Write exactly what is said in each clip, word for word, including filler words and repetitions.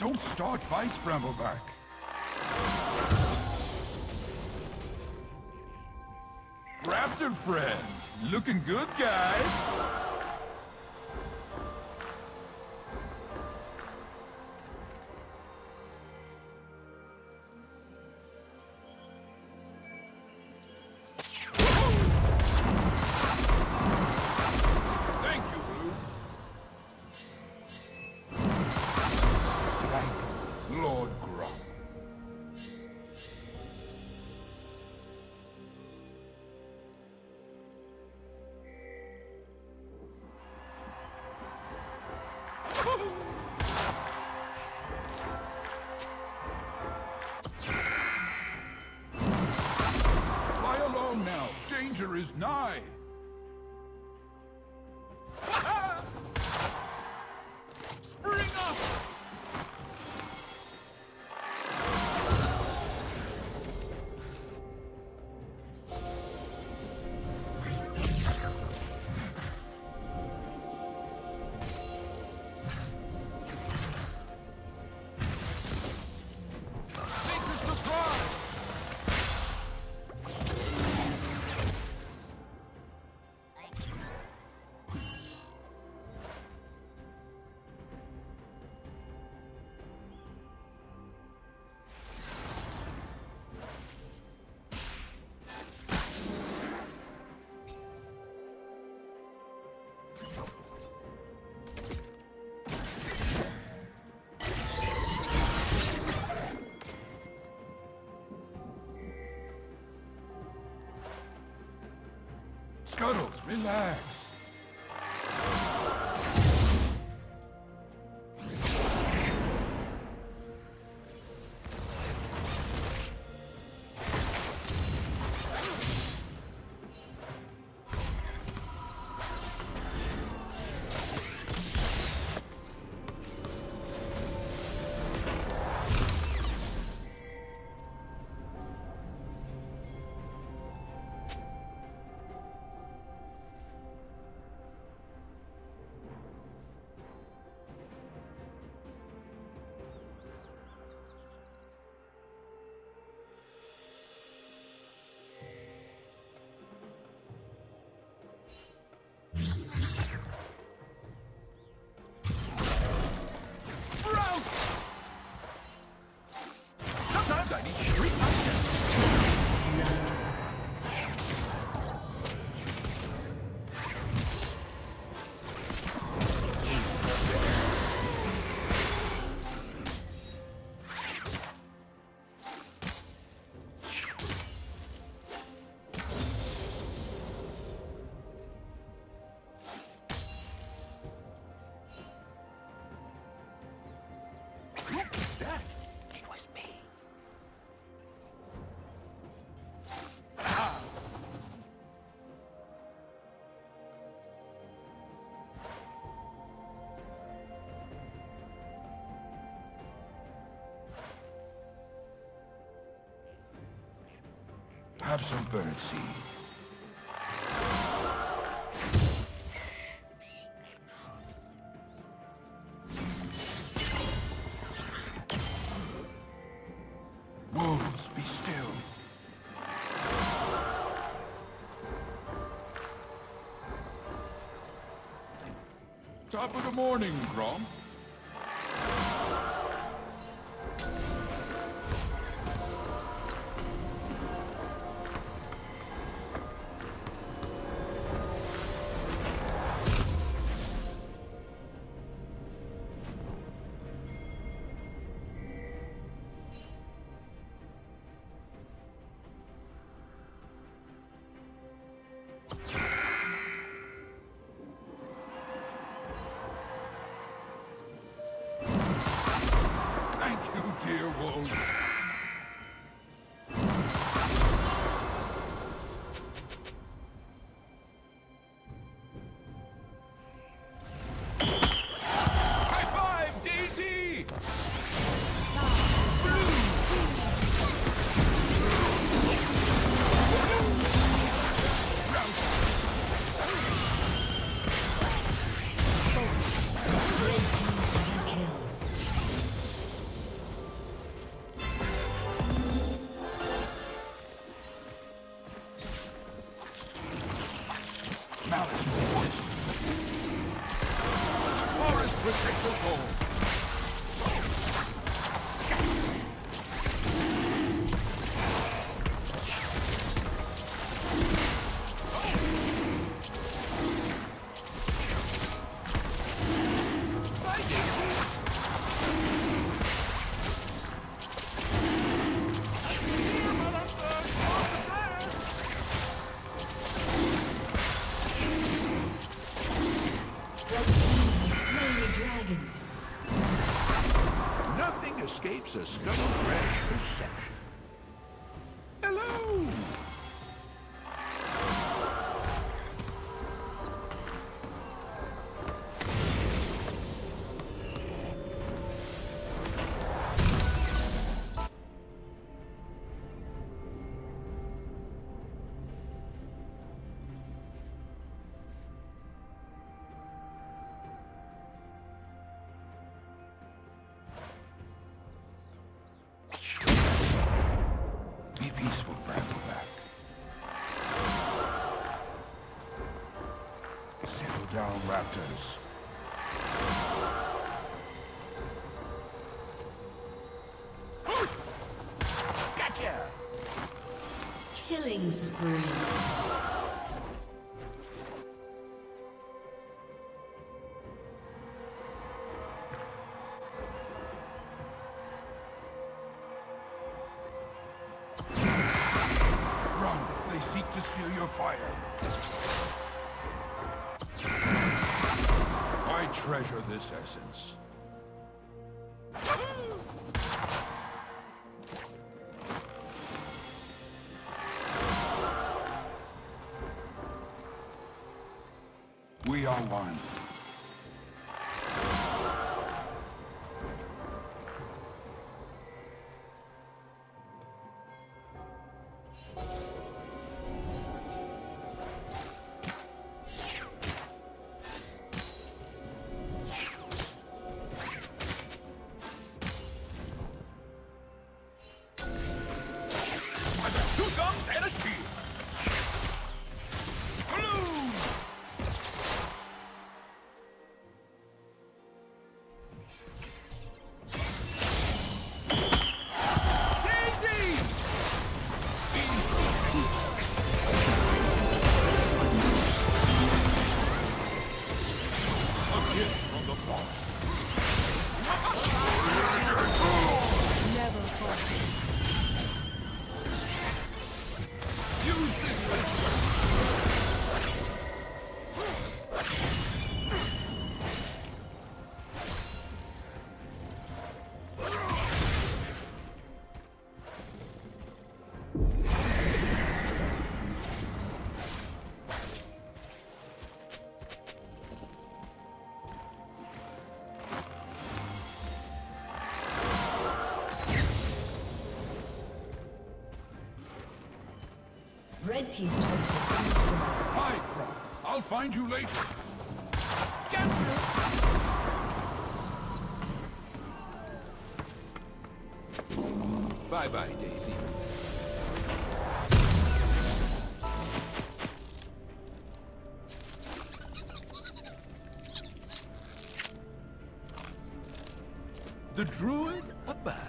Don't start fights, Brambleback. Raptor friends, looking good, guys. Fly along now. Danger is nigh. Spring up! Scuttles, relax. I need street that. It was me. Have some birdseed. Wolves, be still. Top of the morning, Grom. Malice is afoot. Forest protect us all. Nothing escapes a scuttle-fresh perception. Hello! Peaceful Brambleback. Settle down, raptors. Gotcha! Killing spree. Seek to steal your fire. I treasure this essence. We are one. Two guns and a shield. Blue! J N G! A gift from the forest. Never forget. Use this Red team's turret has been destroyed. Hi, Croc. I'll find you later. Bye-bye, Daisy. The druid abides.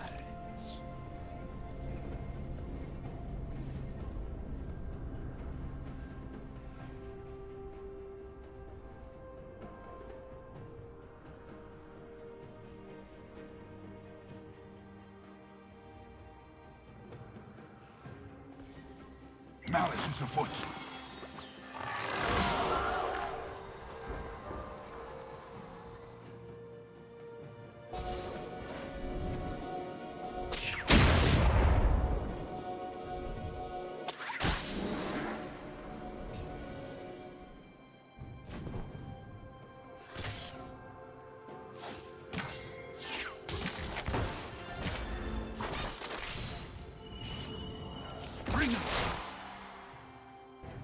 Malice is afoot. Bring it.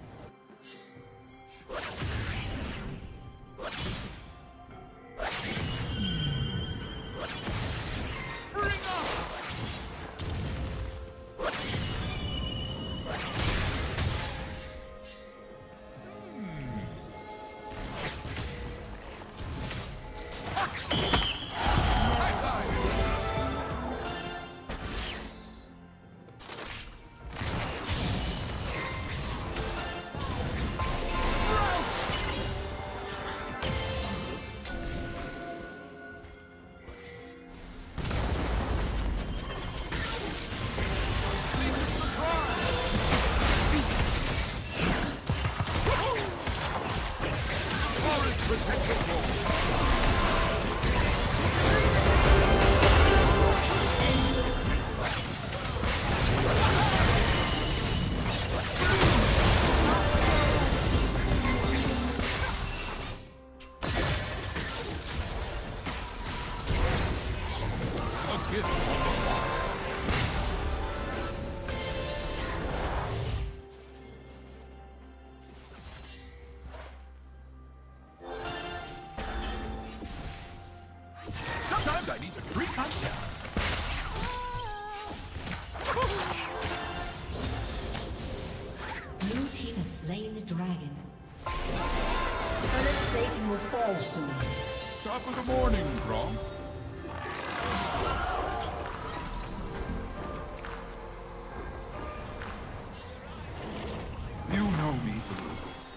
protect the floor. Sometimes I need to treat myself. Blue team has slain the dragon. Turret plating will fall soon. Top of the morning, Grom. You know me, Blue.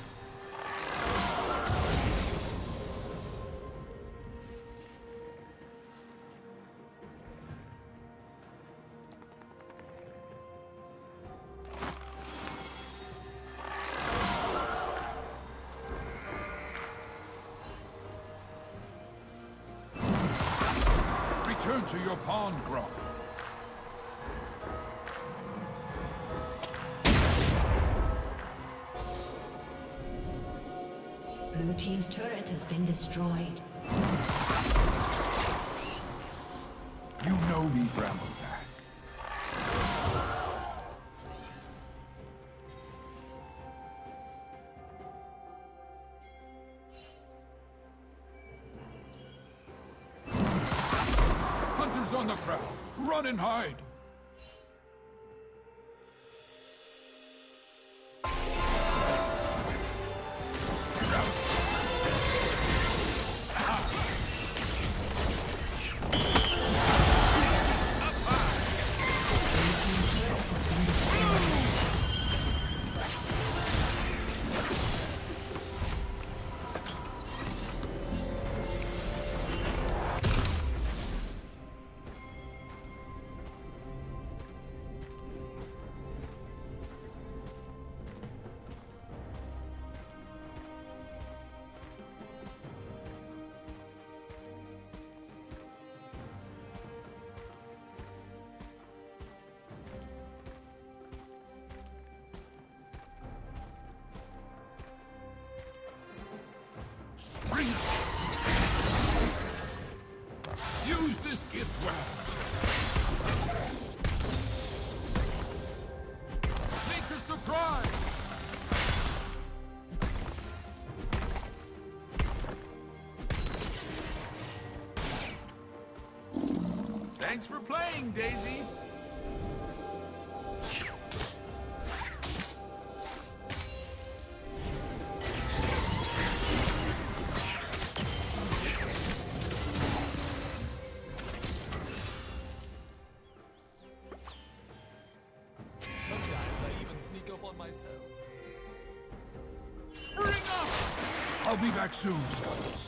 Return to your pond, Grom. Blue team's turret has been destroyed. You know me, Brambleback. Hunters on the prowl. Run and hide. Bring it. Use this gift well. Make a surprise. Thanks for playing, Daisy. Myself. Bring up! I'll be back soon, Scouts.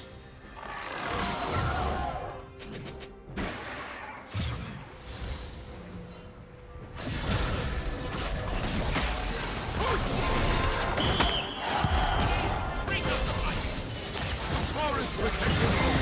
Bring up the fight! The forest protected.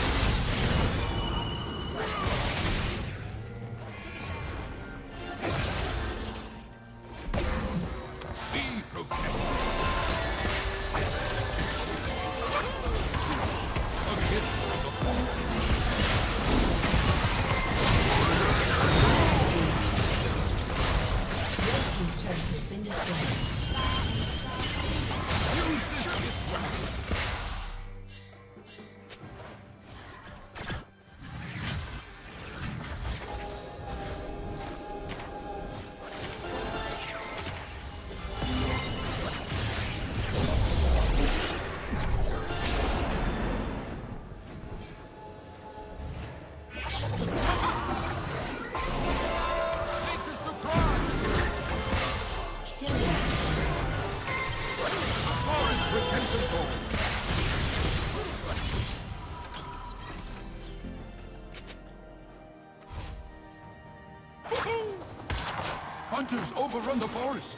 Hunters overrun the forest.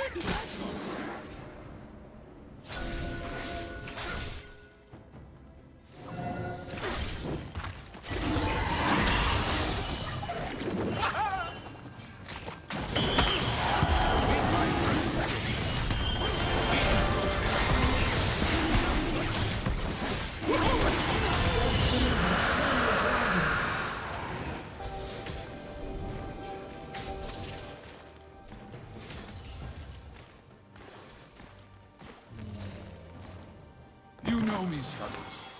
You know me, Scuttles.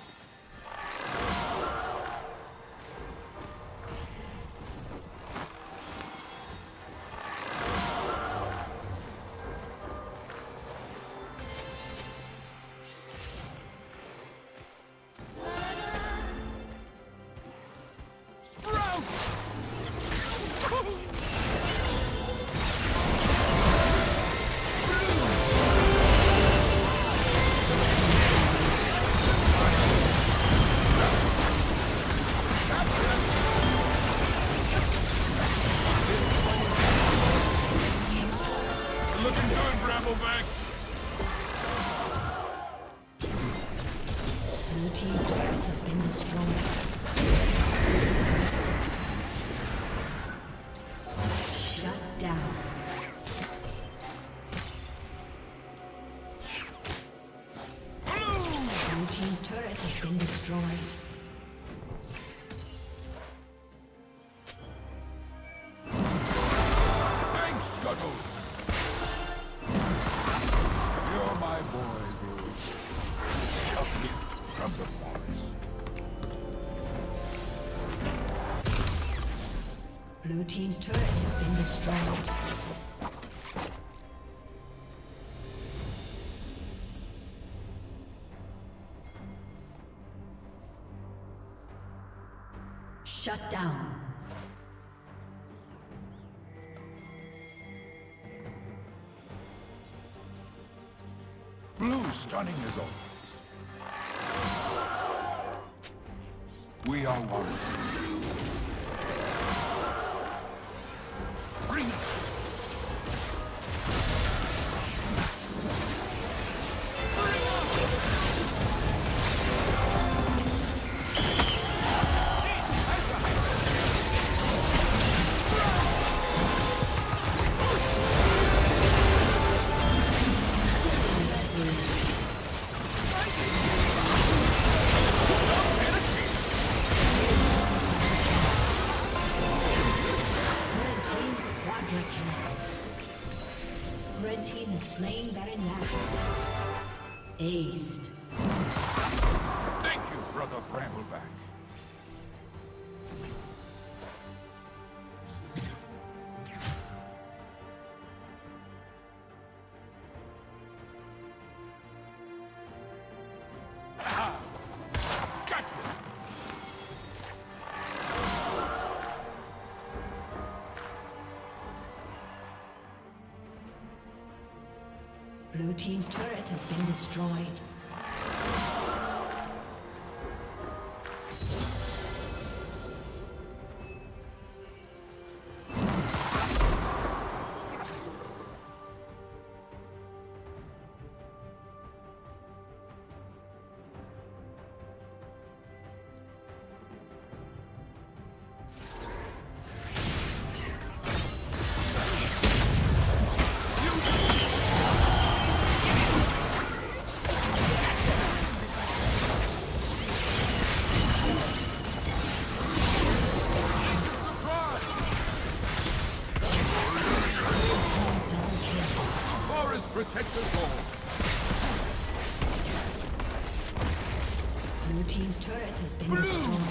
Blue team's turret has been destroyed. Shut down. Blue stunning as always. We are one. Bring it! Aced. Thank you, Brother Brambleback. Ah! Gotcha! Blue team's turret has been destroyed. Protect us all. Blue team's turret has been Blue. destroyed.